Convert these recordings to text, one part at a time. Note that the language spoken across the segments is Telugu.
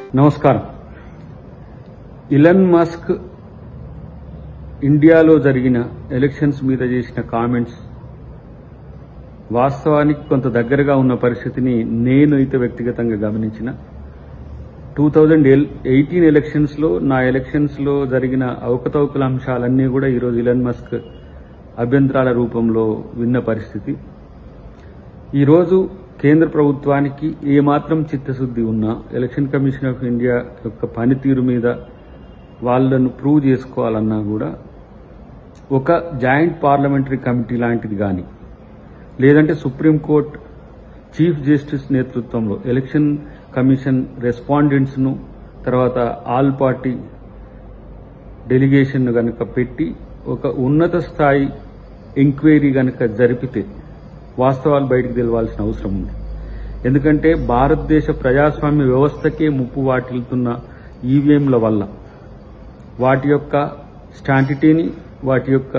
నమస్కారం. ఇలన్ మస్క్ ఇండియాలో జరిగిన ఎలక్షన్స్ మీద చేసిన కామెంట్స్ వాస్తవానికి కొంత దగ్గరగా ఉన్న పరిస్థితిని నేనైతే వ్యక్తిగతంగా గమనించిన. 2018 ఎలక్షన్స్ లో జరిగిన అవకతవకల అంశాలన్నీ కూడా ఈరోజు ఇలన్ మస్క్ అభ్యంతరాల రూపంలో విన్న పరిస్థితి. ఈరోజు కేంద్ర ప్రభుత్వానికి ఏమాత్రం చిత్తశుద్ది ఉన్నా ఎలక్షన్ కమిషన్ ఆఫ్ ఇండియా యొక్క పనితీరు మీద వాళ్లను ప్రూవ్ చేసుకోవాలన్నా కూడా ఒక జాయింట్ పార్లమెంటరీ కమిటీ లాంటిది కానీ లేదంటే సుప్రీంకోర్టు చీఫ్ జస్టిస్ నేతృత్వంలో ఎలక్షన్ కమిషన్ రెస్పాండెంట్స్ ను తర్వాత ఆల్ పార్టీ డెలిగేషన్ గనుక పెట్టి ఒక ఉన్నత స్థాయి ఎంక్వైరీ గనుక జరిపితే వాస్తవాలు బయటకు తెలవాల్సిన అవసరం ఉంది. ఎందుకంటే భారతదేశ ప్రజాస్వామ్య వ్యవస్థకే ముప్పు వాటిల్తున్న ఈవీఎంల వల్ల వాటి యొక్క స్టాంటిటీని వాటి యొక్క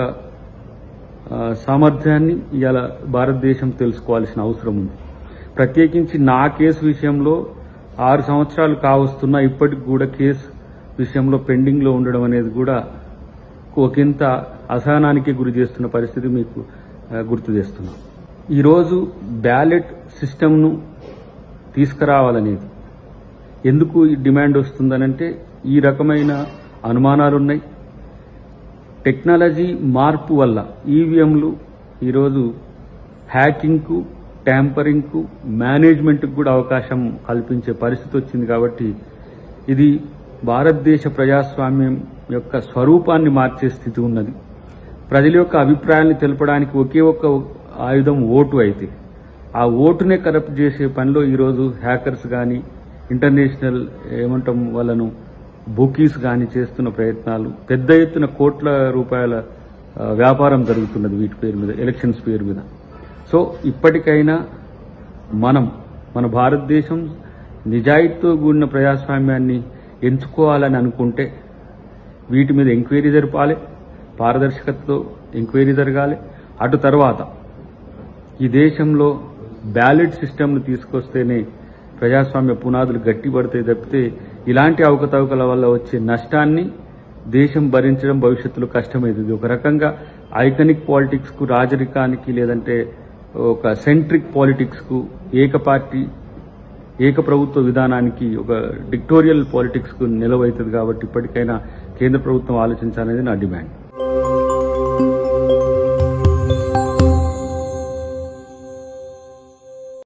సామర్థ్యాన్ని ఇవాళ భారతదేశం తెలుసుకోవాల్సిన అవసరం ఉంది. ప్రత్యేకించి నా కేసు విషయంలో 6 సంవత్సరాలు కావస్తున్నా ఇప్పటికి కూడా కేసు విషయంలో పెండింగ్ లో ఉండడం అనేది కూడా ఒకంత అసహనానికి గురి చేస్తున్న పరిస్థితి మీకు గుర్తు చేస్తున్నాం. ఈరోజు బ్యాలెట్ సిస్టమ్ను తీసుకురావాలనేది ఎందుకు ఈ డిమాండ్ వస్తుందనంటే ఈ రకమైన అనుమానాలున్నాయి. టెక్నాలజీ మార్పు వల్ల ఈవీఎంలు ఈరోజు హ్యాకింగ్కు, ట్యాంపరింగ్కు, మేనేజ్మెంట్కు కూడా అవకాశం కల్పించే పరిస్థితి వచ్చింది. కాబట్టి ఇది భారతదేశ ప్రజాస్వామ్యం యొక్క స్వరూపాన్ని మార్చే స్థితి ఉన్నది. ప్రజల యొక్క అభిప్రాయాన్ని తెలపడానికి ఒకే ఒక్క ఆయుధం ఓటు అయితే ఆ ఓటునే కరప్ట్ చేసే పనిలో ఈరోజు హ్యాకర్స్ కానీ ఇంటర్నేషనల్ వాళ్ళను బుకీస్ కానీ చేస్తున్న ప్రయత్నాలు, పెద్ద ఎత్తున కోట్ల రూపాయల వ్యాపారం జరుగుతున్నది వీటి పేరు మీద, ఎలక్షన్స్ పేరు మీద. సో ఇప్పటికైనా మన భారతదేశం నిజాయితీతో కూడిన ప్రజాస్వామ్యాన్ని ఎంచుకోవాలని అనుకుంటే వీటి మీద ఎంక్వైరీ జరపాలి, పారదర్శకతతో ఎంక్వైరీ జరగాలి. అటు తర్వాత ఈ దేశంలో బ్యాలెట్ సిస్టమ్ను తీసుకొస్తేనే ప్రజాస్వామ్య పునాదులు గట్టిపడతాయి తప్పితే ఇలాంటి అవకతవకల వల్ల వచ్చే నష్టాన్ని దేశం భరించడం భవిష్యత్తులో కష్టమవుతుంది. ఒక రకంగా ఐకానిక్ పాలిటిక్స్ కు, రాజరికానికి లేదంటే ఒక సెంట్రిక్ పాలిటిక్స్ కు, ఏక ప్రభుత్వ విధానానికి, ఒక డిక్టోరియల్ పాలిటిక్స్ కు నిలవైతుంది. కాబట్టి ఇప్పటికైనా కేంద్ర ప్రభుత్వం ఆలోచించాలనేది నా డిమాండ్.